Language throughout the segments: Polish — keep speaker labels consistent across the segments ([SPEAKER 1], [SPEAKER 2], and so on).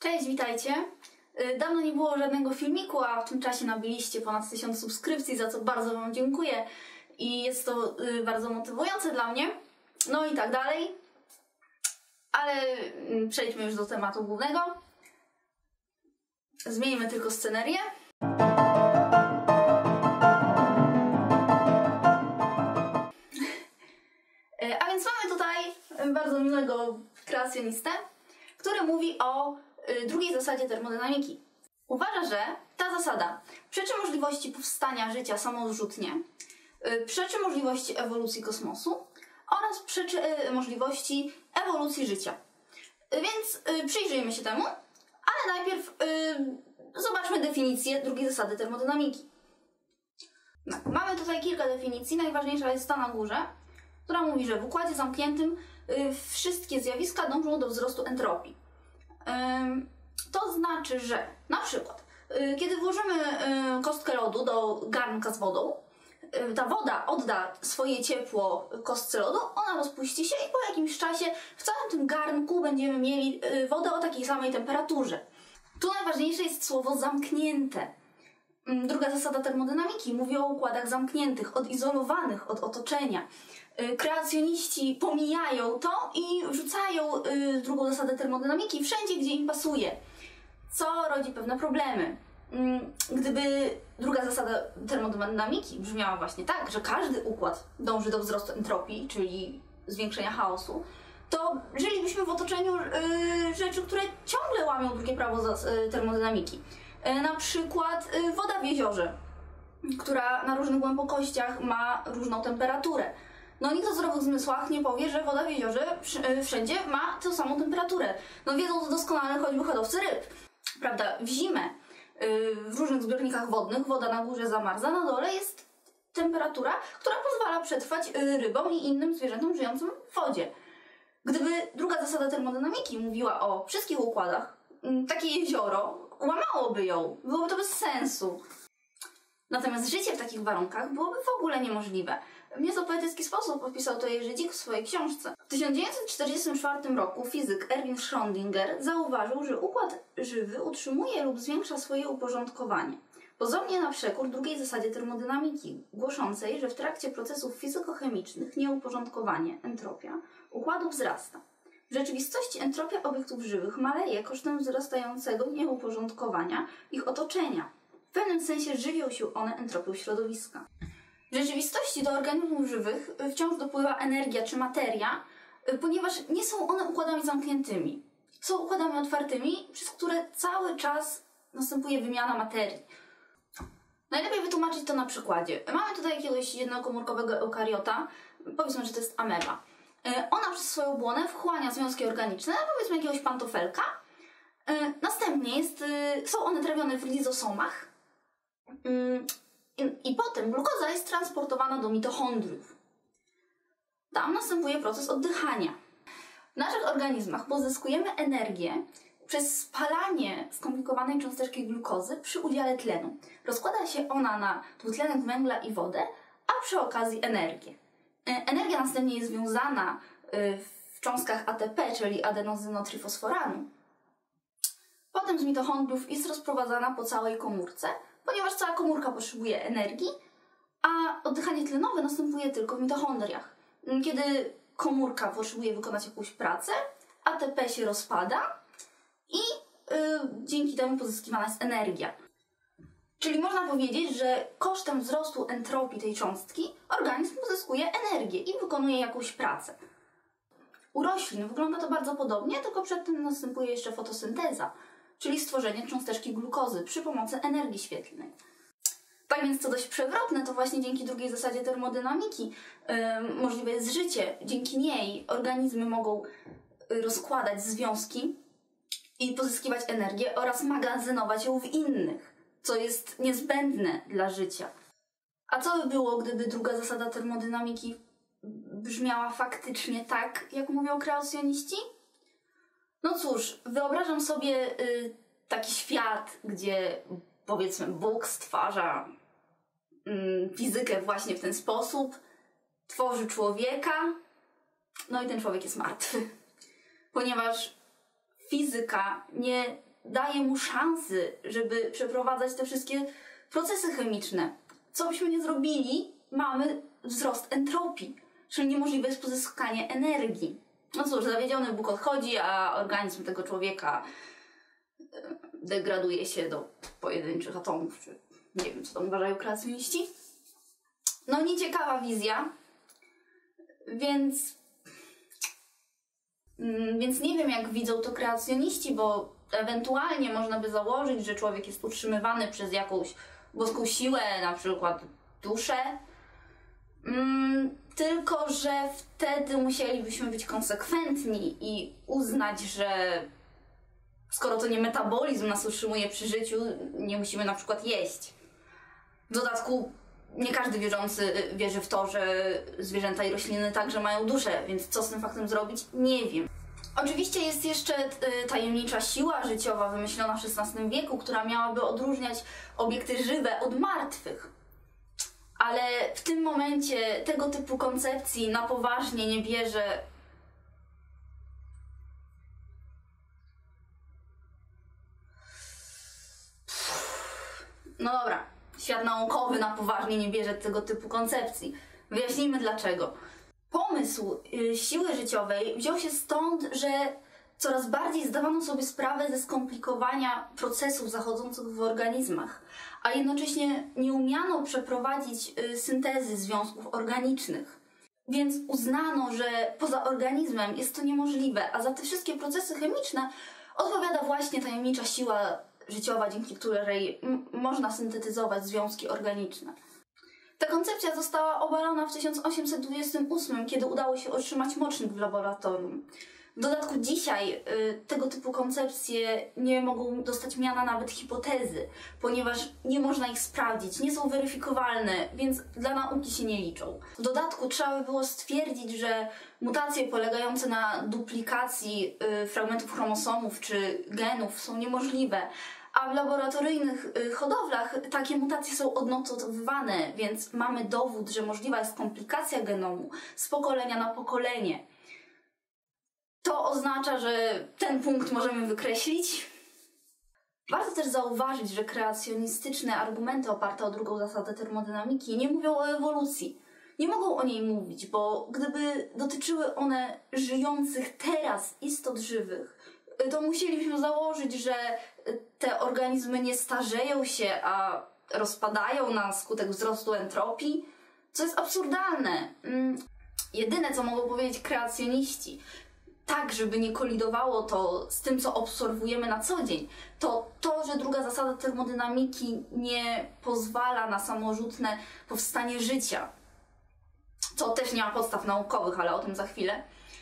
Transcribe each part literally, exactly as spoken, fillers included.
[SPEAKER 1] Cześć, witajcie. Dawno nie było żadnego filmiku, a w tym czasie nabiliście ponad tysiąc subskrypcji, za co bardzo Wam dziękuję i jest to bardzo motywujące dla mnie. No i tak dalej. Ale przejdźmy już do tematu głównego. Zmieńmy tylko scenerię. A więc mamy tutaj bardzo miłego kreacjonistę, który mówi o drugiej zasadzie termodynamiki. Uważa, że ta zasada przeczy możliwości powstania życia samorzutnie, przeczy możliwości ewolucji kosmosu oraz przeczy możliwości ewolucji życia. Więc przyjrzyjmy się temu, ale najpierw zobaczmy definicję drugiej zasady termodynamiki. Mamy tutaj kilka definicji, najważniejsza jest ta na górze, która mówi, że w układzie zamkniętym wszystkie zjawiska dążą do wzrostu entropii. To znaczy, że na przykład, kiedy włożymy kostkę lodu do garnka z wodą, ta woda odda swoje ciepło kostce lodu, ona rozpuści się i po jakimś czasie w całym tym garnku będziemy mieli wodę o takiej samej temperaturze. Tu najważniejsze jest słowo zamknięte. Druga zasada termodynamiki mówi o układach zamkniętych, odizolowanych od otoczenia. Kreacjoniści pomijają to i wrzucają drugą zasadę termodynamiki wszędzie, gdzie im pasuje, co rodzi pewne problemy. Gdyby druga zasada termodynamiki brzmiała właśnie tak, że każdy układ dąży do wzrostu entropii, czyli zwiększenia chaosu, to żylibyśmy w otoczeniu rzeczy, które ciągle łamią drugie prawo termodynamiki. Na przykład woda w jeziorze, która na różnych głębokościach ma różną temperaturę. No nikt o zdrowych zmysłach nie powie, że woda w jeziorze wszędzie ma tę samą temperaturę. No wiedzą to doskonale choćby hodowcy ryb. Prawda, w zimę w różnych zbiornikach wodnych woda na górze zamarza, na dole jest temperatura, która pozwala przetrwać rybom i innym zwierzętom żyjącym w wodzie. Gdyby druga zasada termodynamiki mówiła o wszystkich układach, takie jezioro łamałoby ją, byłoby to bez sensu. Natomiast życie w takich warunkach byłoby w ogóle niemożliwe. W nieco poetycki sposób opisał to Jerzy Dzik w swojej książce. W tysiąc dziewięćset czterdziestym czwartym roku fizyk Erwin Schrödinger zauważył, że układ żywy utrzymuje lub zwiększa swoje uporządkowanie. Pozornie na przekór drugiej zasadzie termodynamiki, głoszącej, że w trakcie procesów fizykochemicznych nieuporządkowanie, entropia, układu wzrasta. W rzeczywistości entropia obiektów żywych maleje kosztem wzrastającego nieuporządkowania ich otoczenia. W pewnym sensie żywią się one entropią środowiska. W rzeczywistości do organizmów żywych wciąż dopływa energia czy materia, ponieważ nie są one układami zamkniętymi. Są układami otwartymi, przez które cały czas następuje wymiana materii. Najlepiej wytłumaczyć to na przykładzie. Mamy tutaj jakiegoś jednokomórkowego eukariota, powiedzmy, że to jest ameba. Ona przez swoją błonę wchłania związki organiczne, powiedzmy jakiegoś pantofelka. Następnie jest, są one trawione w lizosomach. I, I potem glukoza jest transportowana do mitochondriów. Tam następuje proces oddychania. W naszych organizmach pozyskujemy energię przez spalanie skomplikowanej cząsteczki glukozy przy udziale tlenu. Rozkłada się ona na dwutlenek węgla i wodę, a przy okazji energię. Energia następnie jest związana w cząstkach A T P, czyli adenozynotrifosforanu. Potem z mitochondriów jest rozprowadzana po całej komórce, ponieważ cała komórka potrzebuje energii, a oddychanie tlenowe następuje tylko w mitochondriach. Kiedy komórka potrzebuje wykonać jakąś pracę, A T P się rozpada i yy, dzięki temu pozyskiwana jest energia. Czyli można powiedzieć, że kosztem wzrostu entropii tej cząstki organizm pozyskuje energię i wykonuje jakąś pracę. U roślin wygląda to bardzo podobnie, tylko przed tym następuje jeszcze fotosynteza, czyli stworzenie cząsteczki glukozy przy pomocy energii świetlnej. Tak więc co dość przewrotne, to właśnie dzięki drugiej zasadzie termodynamiki yy, możliwe jest życie. Dzięki niej organizmy mogą rozkładać związki i pozyskiwać energię oraz magazynować ją w innych, co jest niezbędne dla życia. A co by było, gdyby druga zasada termodynamiki brzmiała faktycznie tak, jak mówią kreacjoniści? No cóż, wyobrażam sobie y, taki świat, gdzie powiedzmy Bóg stwarza y, fizykę właśnie w ten sposób, tworzy człowieka, no i ten człowiek jest martwy. Ponieważ fizyka nie daje mu szansy, żeby przeprowadzać te wszystkie procesy chemiczne. Co byśmy nie zrobili, mamy wzrost entropii, czyli niemożliwe jest pozyskanie energii. No cóż, zawiedziony Bóg odchodzi, a organizm tego człowieka degraduje się do pojedynczych atomów, czy nie wiem, co tam uważają kreacjoniści. No nieciekawa wizja, więc, więc nie wiem, jak widzą to kreacjoniści, bo ewentualnie można by założyć, że człowiek jest utrzymywany przez jakąś boską siłę, na przykład duszę, mm, tylko że wtedy musielibyśmy być konsekwentni i uznać, że skoro to nie metabolizm nas utrzymuje przy życiu, nie musimy na przykład jeść. W dodatku nie każdy wierzący wierzy w to, że zwierzęta i rośliny także mają duszę, więc co z tym faktem zrobić? Nie wiem. Oczywiście jest jeszcze tajemnicza siła życiowa wymyślona w szesnastym wieku, która miałaby odróżniać obiekty żywe od martwych. Ale w tym momencie tego typu koncepcji na poważnie nie bierze No dobra, świat naukowy na poważnie nie bierze tego typu koncepcji. Wyjaśnijmy dlaczego. Pomysł y, siły życiowej wziął się stąd, że coraz bardziej zdawano sobie sprawę ze skomplikowania procesów zachodzących w organizmach, a jednocześnie nie umiano przeprowadzić y, syntezy związków organicznych. Więc uznano, że poza organizmem jest to niemożliwe, a za te wszystkie procesy chemiczne odpowiada właśnie tajemnicza siła życiowa, dzięki której można syntetyzować związki organiczne. Ta koncepcja została obalona w tysiąc osiemset dwudziestym ósmym, kiedy udało się otrzymać mocznik w laboratorium. W dodatku dzisiaj y, tego typu koncepcje nie mogą dostać miana nawet hipotezy, ponieważ nie można ich sprawdzić, nie są weryfikowalne, więc dla nauki się nie liczą. W dodatku trzeba by było stwierdzić, że mutacje polegające na duplikacji y, fragmentów chromosomów czy genów są niemożliwe, a w laboratoryjnych y, hodowlach takie mutacje są odnotowywane, więc mamy dowód, że możliwa jest komplikacja genomu z pokolenia na pokolenie. To oznacza, że ten punkt możemy wykreślić. Warto też zauważyć, że kreacjonistyczne argumenty oparte o drugą zasadę termodynamiki nie mówią o ewolucji. Nie mogą o niej mówić, bo gdyby dotyczyły one żyjących teraz istot żywych, to musielibyśmy założyć, że te organizmy nie starzeją się, a rozpadają na skutek wzrostu entropii, co jest absurdalne. Jedyne, co mogą powiedzieć kreacjoniści, tak, żeby nie kolidowało to z tym, co obserwujemy na co dzień, to to, że druga zasada termodynamiki nie pozwala na samorzutne powstanie życia. Co też nie ma podstaw naukowych, ale o tym za chwilę.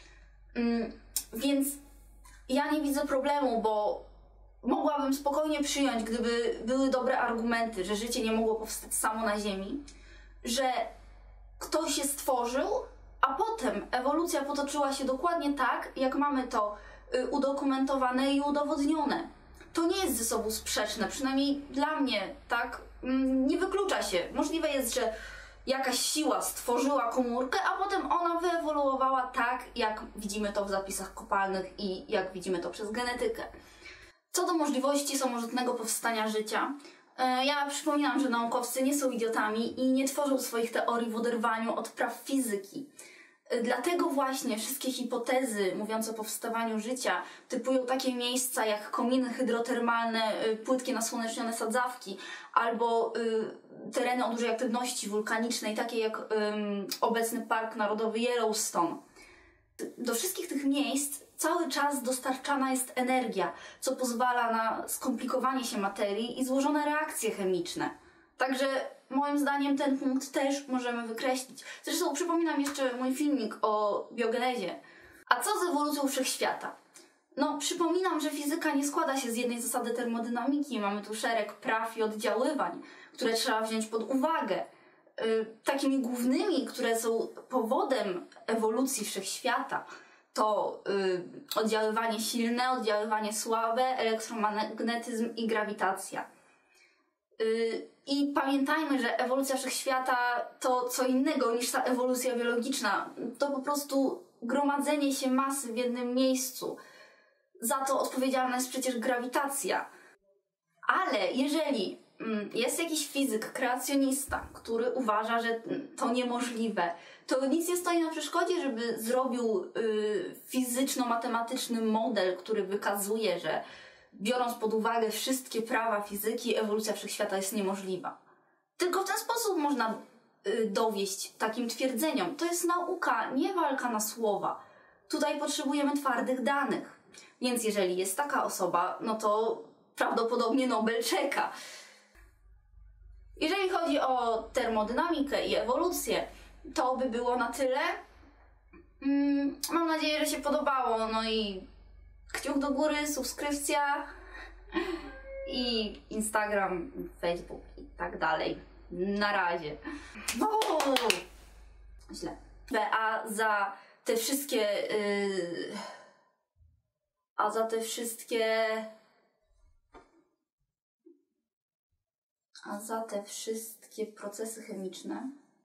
[SPEAKER 1] Więc ja nie widzę problemu, bo mogłabym spokojnie przyjąć, gdyby były dobre argumenty, że życie nie mogło powstać samo na Ziemi, że ktoś się stworzył, a potem ewolucja potoczyła się dokładnie tak, jak mamy to udokumentowane i udowodnione. To nie jest ze sobą sprzeczne, przynajmniej dla mnie, tak? Nie wyklucza się. Możliwe jest, że jakaś siła stworzyła komórkę, a potem ona wyewoluowała tak, jak widzimy to w zapisach kopalnych i jak widzimy to przez genetykę. Co do możliwości samorzutnego powstania życia, ja przypominam, że naukowcy nie są idiotami i nie tworzą swoich teorii w oderwaniu od praw fizyki. Dlatego właśnie wszystkie hipotezy mówiące o powstawaniu życia typują takie miejsca jak kominy hydrotermalne, płytkie nasłonecznione sadzawki albo y, tereny o dużej aktywności wulkanicznej, takie jak y, obecny Park Narodowy Yellowstone. Do wszystkich tych miejsc cały czas dostarczana jest energia, co pozwala na skomplikowanie się materii i złożone reakcje chemiczne. Także moim zdaniem ten punkt też możemy wykreślić. Zresztą przypominam jeszcze mój filmik o biogenezie. A co z ewolucją wszechświata? No, przypominam, że fizyka nie składa się z jednej zasady termodynamiki. Mamy tu szereg praw i oddziaływań, które trzeba wziąć pod uwagę. Yy, takimi głównymi, które są powodem ewolucji wszechświata, to yy, oddziaływanie silne, oddziaływanie słabe, elektromagnetyzm i grawitacja. I pamiętajmy, że ewolucja wszechświata to co innego niż ta ewolucja biologiczna. To po prostu gromadzenie się masy w jednym miejscu. za to odpowiedzialna jest przecież grawitacja. Ale jeżeli jest jakiś fizyk, kreacjonista, który uważa, że to niemożliwe, to nic nie stoi na przeszkodzie, żeby zrobił y, fizyczno-matematyczny model, który wykazuje, że biorąc pod uwagę wszystkie prawa fizyki, ewolucja wszechświata jest niemożliwa. Tylko w ten sposób można y, dowieść takim twierdzeniom. To jest nauka, nie walka na słowa. Tutaj potrzebujemy twardych danych. Więc jeżeli jest taka osoba, no to prawdopodobnie Nobel czeka. Jeżeli chodzi o termodynamikę i ewolucję, to by było na tyle. Mm, mam nadzieję, że się podobało. No i kciuk do góry, subskrypcja i Instagram, Facebook i tak dalej. Na razie. O, źle. A za te wszystkie... Yy, a za te wszystkie... A za te wszystkie procesy chemiczne